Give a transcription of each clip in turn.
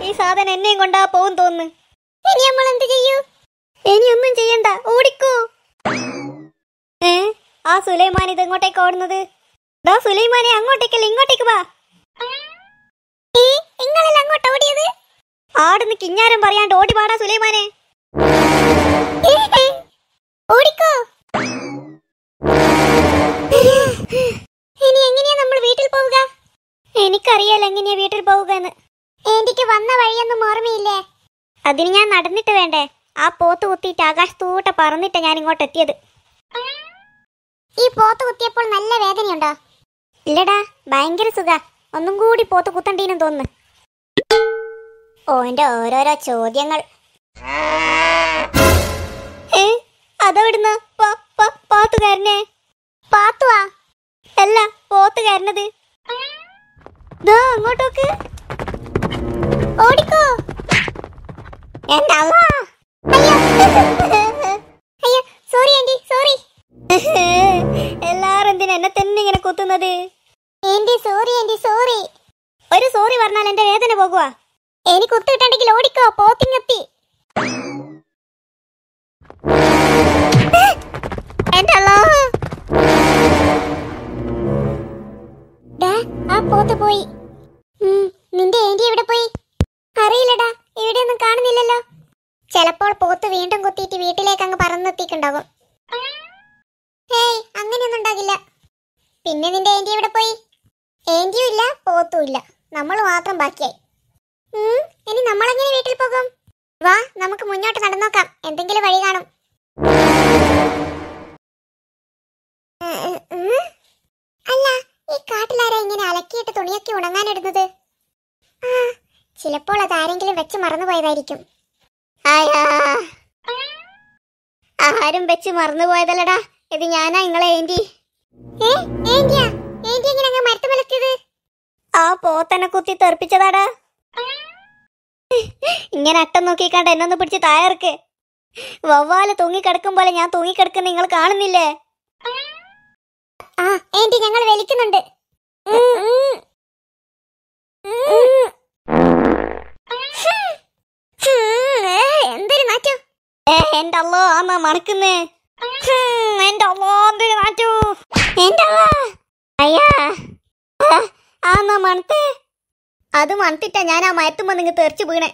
ഈ സാധനം എന്നെയും കൊണ്ടാ പോകും തോന്നുന്നു. ഇനി നമ്മൾ എന്ത് ചെയ്യൂ? ഇനി ഒന്നും ചെയ്യണ്ട, ഓടിക്കോ. ആ സുലൈമാൻ ഇത് എങ്ങോട്ടേക്ക് ഓടുന്നത്? സുലൈമാനെ അങ്ങോട്ടേക്കല്ല ഇങ്ങോട്ടേക്ക് വാ. നിങ്ങളല്ല അങ്ങോട്ട് ഓടിയത്? ആടുന്ന് കിഞ്ഞാരം പറയാണ്ട് ഓടി പാടാ സുലൈമാനെ. ഓടിക്കോ. ഇനി എങ്ങനെയാ നമ്മൾ വീട്ടിൽ പോവുക? എനിക്കറിയാലോ എങ്ങനെയാ വീട്ടിൽ പോവുക എന്ന്. എനിക്ക് വന്ന വഴിയൊന്നും ഓർമ്മയില്ലേ? അതിന് ഞാൻ നടന്നിട്ട് വേണ്ടേ? ആ പോത്ത് കുത്തിയിട്ട് ആകാശത്തൂട്ട പറന്നിട്ട് ഞാൻ ഇങ്ങോട്ട് എത്തിയത്. ഈ പോത്ത് കുത്തിയപ്പോൾ നല്ല വേദനയുണ്ടോ? ഇല്ലടാ, ഭയങ്കര സുഖ. ഒന്നും കൂടി പോത്ത് കുത്തണ്ടീനും തോന്നുന്നു. ഓന്റെ ഓരോരോ ചോദ്യങ്ങൾ. അതെവിടുന്ന പാത്തുകാരനെ? പാത്തുവാ അല്ല, പോത്തുകാരനത്. അങ്ങോട്ടോക്ക് ഓടിക്കോ. അയ്യോ സോറി ആന്റി, സോറി. എല്ലാരും എന്തിനാ എന്നെ തന്നെ ഇങ്ങനെ കുത്തുന്നത്? Aunty sorry, aunty sorry. ഒരു സോറി പറഞ്ഞാൽ എന്റെ വേദന പോകുവാ. എനിക്ക് കുത്തിട്ടുണ്ടെങ്കിൽ ഓടിക്കോ, പോത്തിങ്ങെത്തി. ആ പോത്ത് പോയി. നിന്റെ ആന്റി എവിടെ പോയി? അറിയില്ലടാ, ഇവിടെയൊന്നും കാണുന്നില്ലല്ലോ. ചിലപ്പോൾ പോത്ത് വീണ്ടും കുത്തിയിട്ട് വീട്ടിലേക്ക് അങ്ങ് പറന്നെത്തിക്കുണ്ടാകും. ഹേയ്, അങ്ങനെയൊന്നും ഉണ്ടാകില്ല. പിന്നെ നിന്റെ ആന്റി എവിടെ പോയി? ആന്റിയും ഇല്ല, പോത്തും ഇല്ല, നമ്മൾ മാത്രം ബാക്കിയായി. ഇനി നമ്മളെങ്ങനെ വീട്ടിൽ പോകും? വാ, നമുക്ക് മുന്നോട്ട് നടന്നോക്കാം, എന്തെങ്കിലും വഴി കാണും. അല്ല, ഈ കാട്ടിലാരാ ഇങ്ങനെ അലക്കിയിട്ട് തുണിയൊക്കെ ഉണങ്ങാനിടുന്നത്? ചിലപ്പോൾ അതാരെങ്കിലും വെച്ച് മറന്നുപോയതായിരിക്കും. ആരും വെച്ച് മറന്നുപോയതല്ലടാ, ഇത് ഞാനാ നിങ്ങളെ ആന്റി. ആന്റിയാ? ആന്റി എങ്ങനെ അങ്ങ് മരത്തുമലെത്തിയത്? ആ പോത്തനെ കുത്തി തെറിപ്പിച്ചതാടാ. ഇങ്ങനെ അട്ടം നോക്കിക്കാണ്ട് എന്നൊന്ന് പിടിച്ച് താഴർക്ക്. വവ്വാല് തൂങ്ങിക്കിടക്കും പോലെ ഞാൻ തൂങ്ങിക്കിടക്കുന്ന നിങ്ങൾ കാണുന്നില്ലേ? ആ ആന്റി, ഞങ്ങൾ വലിക്കുന്നുണ്ട്. എന്തൊരു നാറ്റോ! എന്റെ അല്ലോ, ആന്നാ മണക്കുന്നേ. എന്റെ അല്ലോ, എന്തൊരു നാറ്റോ! എന്റെ അല്ലോ, അയ്യാ, ആന്നാ മണത്തേ. അത് മണത്തിട്ടാ ഞാൻ ആ മരത്തുമ്പോ നിങ്ങൾ തെറിച്ചു വീണേ.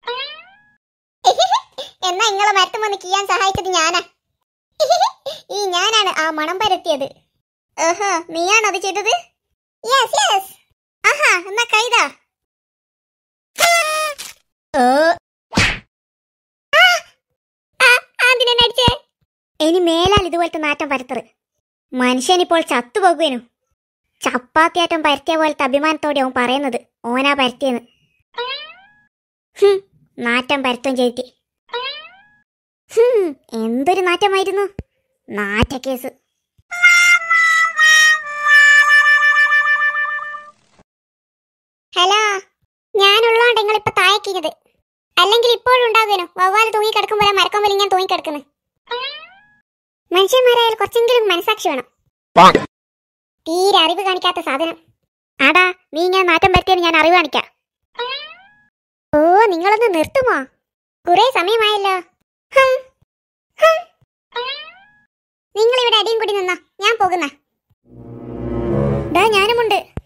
എന്നാ നിങ്ങളെ മരത്തുമ്പോ ചെയ്യാൻ സഹായിച്ചത് ഞാനാ. ഈ ഞാനാണ് ആ മണം പരത്തിയത്. നീയാണോ അത് ചെയ്തത്? Yes yes. ആഹാ, എന്നാ കൈതാ. ഇനി മേലാൽ ഇതുപോലത്തെ നാറ്റം പരത്തറ്. മനുഷ്യനിപ്പോൾ ചത്തുപോകുവേനു. ചപ്പാത്തിയാറ്റം പരത്തിയ പോലത്തെ അഭിമാനത്തോടെ അവൻ പറയുന്നത് ഓനാ പരത്തിയെന്ന്. നാറ്റം പരത്തും ചെയ്തി. എന്തൊരു നാറ്റമായിരുന്നു. നാറ്റക്കേസ്. ഹലോ, ഞാനുള്ളോണ്ട് നിങ്ങളിപ്പോ താഴേക്കിഞ്ഞത്. അല്ലെങ്കിൽ ഇപ്പോഴും ഉണ്ടാകുന്നു. വവ്വാല് തൂങ്ങി കിടക്കുമ്പോൾ മരക്കൊമ്പൽ ഇങ്ങനെ തൂങ്ങി കിടക്കുന്നു. മനുഷ്യന്മാരായാൽ കുറച്ചെങ്കിലും മനസാക്ഷി വേണം. തീരെ അറിവ് കാണിക്കാത്ത സാധനം. ആടാ, നീ ഞാൻ നാറ്റം പരത്തിയെന്ന് ഞാൻ അറിവ് കാണിക്കാം. ഓ, നിങ്ങളൊന്ന് നിർത്തുമോ? കുറെ സമയമായല്ലോ. നിങ്ങൾ ഇവിടെ അടിയും കൂടി നിന്നോ, ഞാൻ പോകുന്ന. ഞാനുമുണ്ട്.